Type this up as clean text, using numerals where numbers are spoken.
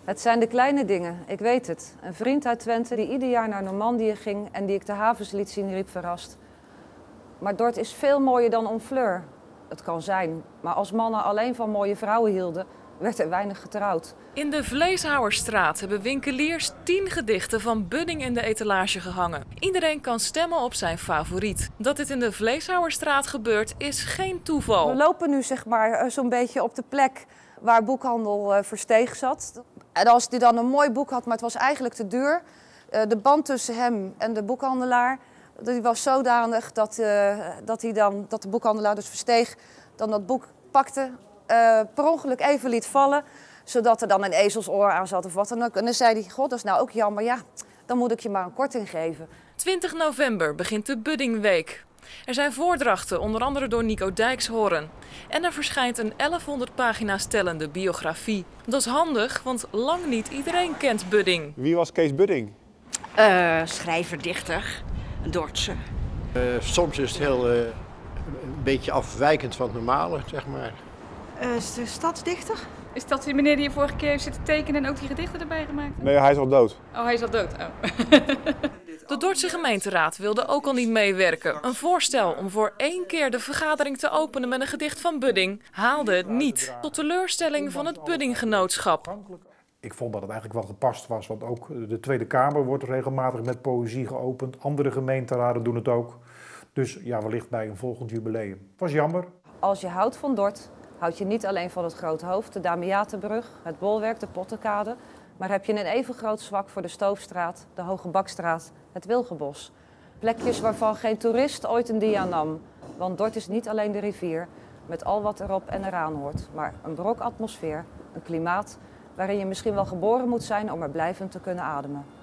Het zijn de kleine dingen, ik weet het. Een vriend uit Twente die ieder jaar naar Normandië ging en die ik de havens liet zien, riep verrast. Maar Dort is veel mooier dan Honfleur. Het kan zijn, maar als mannen alleen van mooie vrouwen hielden, werd er weinig getrouwd. In de Vleeshouwerstraat hebben winkeliers 10 gedichten van Budding in de etalage gehangen. Iedereen kan stemmen op zijn favoriet. Dat dit in de Vleeshouwerstraat gebeurt is geen toeval. We lopen nu zeg maar zo'n beetje op de plek waar boekhandel Versteeg zat. En als hij dan een mooi boek had, maar het was eigenlijk te duur. De band tussen hem en de boekhandelaar die was zodanig dat de boekhandelaar dus Versteeg dan dat boek pakte, per ongeluk even liet vallen, zodat er dan een ezelsoor aan zat of wat dan ook. En dan zei hij, god, dat is nou ook jammer, ja, dan moet ik je maar een korting geven. 20 november begint de Buddingweek. Er zijn voordrachten, onder andere door Nico Dijkshoorn. En er verschijnt een 1100 pagina's tellende biografie. Dat is handig, want lang niet iedereen kent Budding. Wie was Kees Budding? Schrijver, dichter, Dordtse. Soms is het heel een beetje afwijkend van het normale, zeg maar. De stadsdichter. Is dat die meneer die je vorige keer heeft zitten tekenen en ook die gedichten erbij gemaakt heeft? Nee, hij is al dood. Oh, hij is al dood. Oh. De Dordtse gemeenteraad wilde ook al niet meewerken. Een voorstel om voor 1 keer de vergadering te openen met een gedicht van Budding haalde het niet. Tot teleurstelling van het Buddinggenootschap. Ik vond dat het eigenlijk wel gepast was, want ook de Tweede Kamer wordt regelmatig met poëzie geopend. Andere gemeenteraden doen het ook. Dus ja, wellicht bij een volgend jubileum. Het was jammer. Als je houdt van Dort, houd je niet alleen van het Grote Hoofd, de Damiatenbrug, het Bolwerk, de Pottenkade, maar heb je een even groot zwak voor de Stoofstraat, de Hoge Bakstraat, het Wilgenbos. Plekjes waarvan geen toerist ooit een dia nam. Want Dort is niet alleen de rivier, met al wat erop en eraan hoort, maar een brok atmosfeer, een klimaat waarin je misschien wel geboren moet zijn om er blijvend te kunnen ademen.